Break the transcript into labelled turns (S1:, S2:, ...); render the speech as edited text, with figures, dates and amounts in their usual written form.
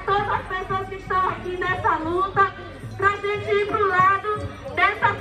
S1: todas as pessoas que estão aqui nessa luta, para a gente ir para o lado dessa